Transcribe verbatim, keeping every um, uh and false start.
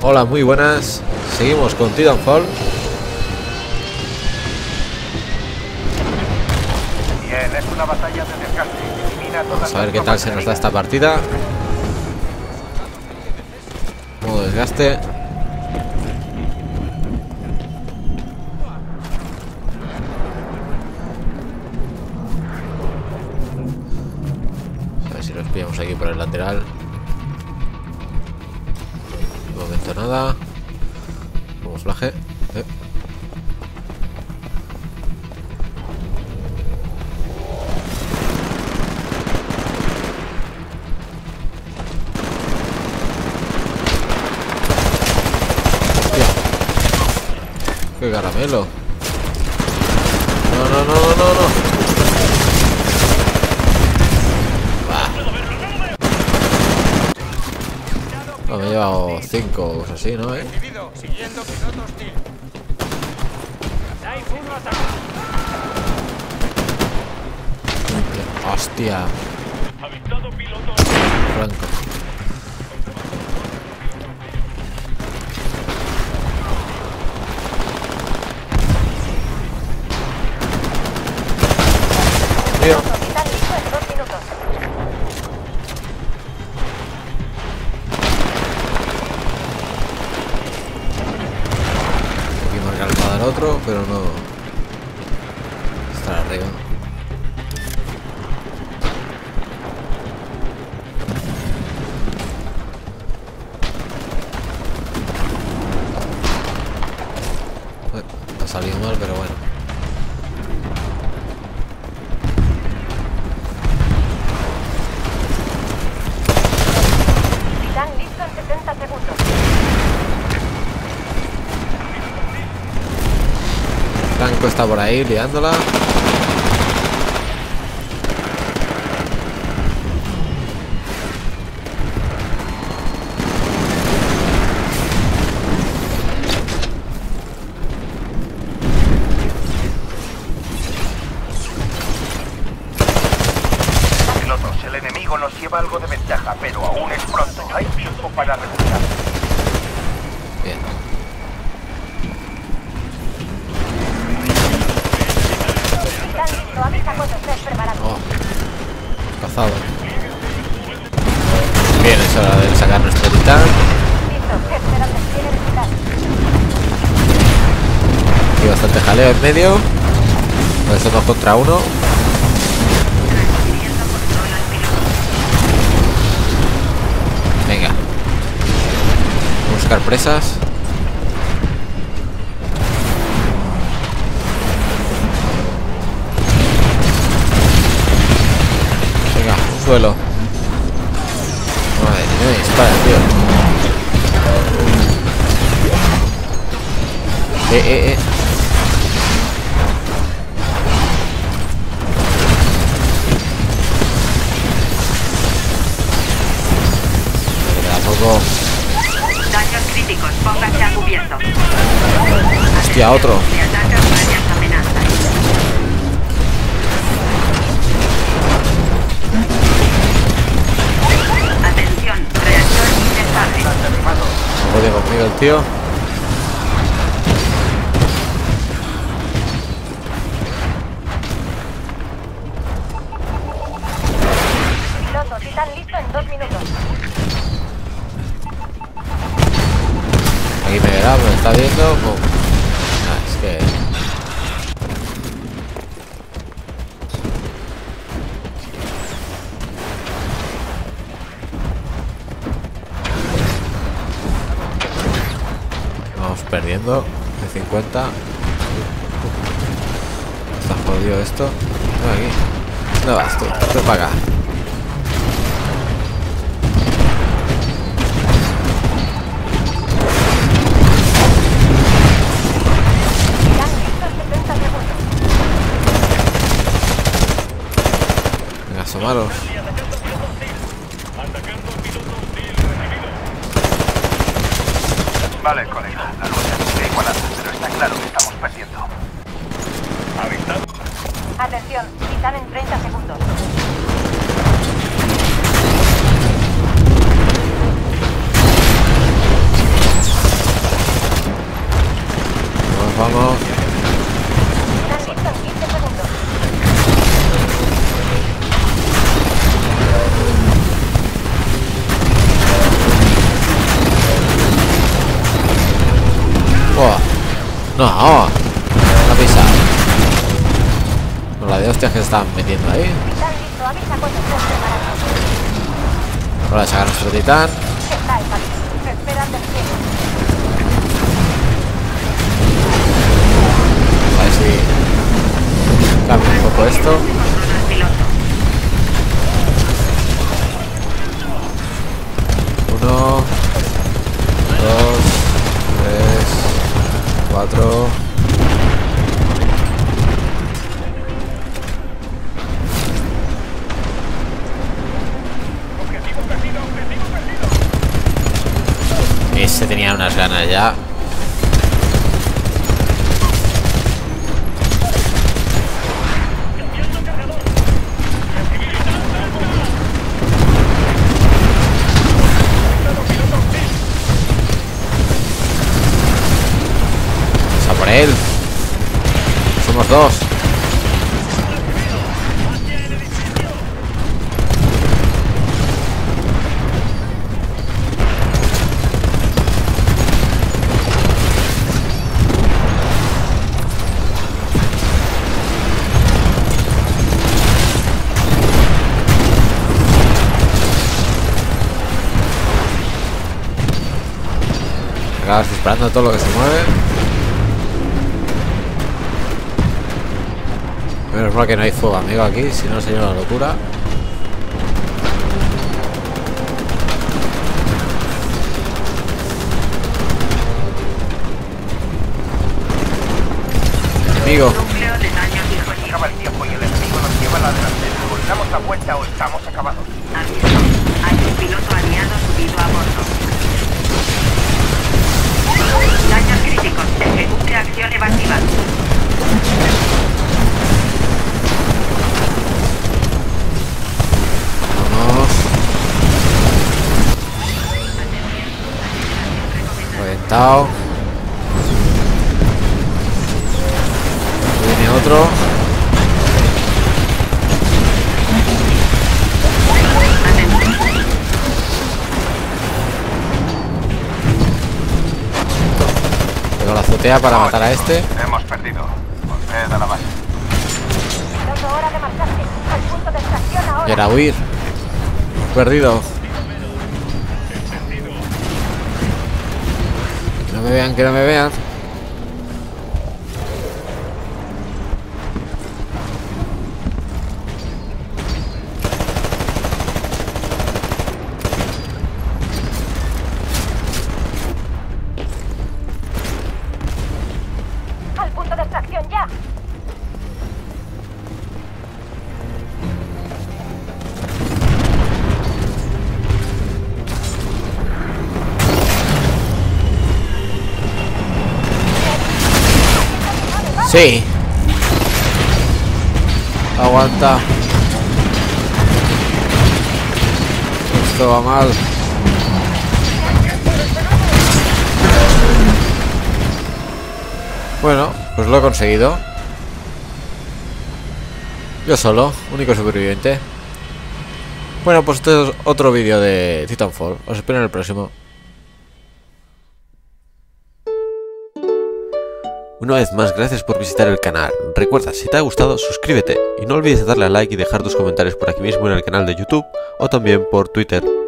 Hola, muy buenas. Seguimos con Titanfall. Bien, es una batalla de desgaste. Elimina todas Vamos a ver las qué tal se nos da esta partida. Modo desgaste. A ver si los pillamos aquí por el lateral. De momento nada. Vamos, flaje. Eh. ¡Qué caramelo! No, no, no, no, no, no. Bah. No, me he llevado cinco o cosas así, ¿no? ¿Eh? ¡Hostia! Franco. Tío. Aquí marcar para dar otro, pero no. Está arriba. Ha salido mal, pero bueno. Están listos en setenta segundos. Franco está por ahí liándola. Pilotos, el enemigo nos lleva algo de ventaja, pero aún es pronto. Hay tiempo para recuperar. Bien. Están listos. Avisa cuando estés preparado. Oh. Cazado. Bien, es hora de sacar nuestro titán. Listo. Espera, te tiene visitar. Aquí bastante jaleo en medio. Pues somos contra uno. Venga. Vamos a buscar presas. Venga, un suelo. Madre mía, dispara, tío. Eh, eh, eh. Me queda poco. Daños críticos, póngase a cubierto. Hostia, otro. Se atacan varias amenazas. Atención, reactor inestable. No podía conmigo el tío. Pilotos, están listos en dos minutos. Aquí me verá, me está viendo. Pum. Ah, es que. Vamos perdiendo de cincuenta. Está jodido esto. No, aquí. No vas tú, tú para acá. Están listos setenta segundos. Venga, asomaros. Vale, colega. La lucha sigue igualada, pero está claro que estamos perdiendo. Atención, están en treinta segundos. No, no pisa. No, la de hostias que se están metiendo ahí. Titán listo, avisa cuando estés preparado. Ahora sacar nuestro titán. Está el pasillo. Esperan del cielo. A ver si cambia un poco esto. Controla al piloto. Uno, dos, tres, cuatro. Ese tenía unas ganas ya. Vamos a por él. Somos dos. Acabas disparando a todo lo que se mueve. Menos mal que no hay fuego, amigo, aquí, si no sería una locura. Enemigo. Núcleo de daños disjuntivos. Acaba el tiempo y el enemigo nos lleva a la delantera. O le damos la vuelta o estamos acabados. Aviso. Hay un piloto aliado subido a bordo. Daños críticos. Ejecute acción evasiva. Vamos. Reventado. Viene otro. Pego la azotea para matar a este. Hemos perdido. Volved a la base. Piloto, hora de marcharse. Al punto de extracción ahora. Y era huir. Perdido. Que no me vean, que no me vean. Al punto de extracción ya. Sí. Aguanta. Esto va mal. Bueno, pues lo he conseguido. Yo solo, único superviviente. Bueno, pues este es otro vídeo de Titanfall. Os espero en el próximo. Una vez más, gracias por visitar el canal. Recuerda, si te ha gustado, suscríbete y no olvides darle a like y dejar tus comentarios por aquí mismo en el canal de YouTube o también por Twitter.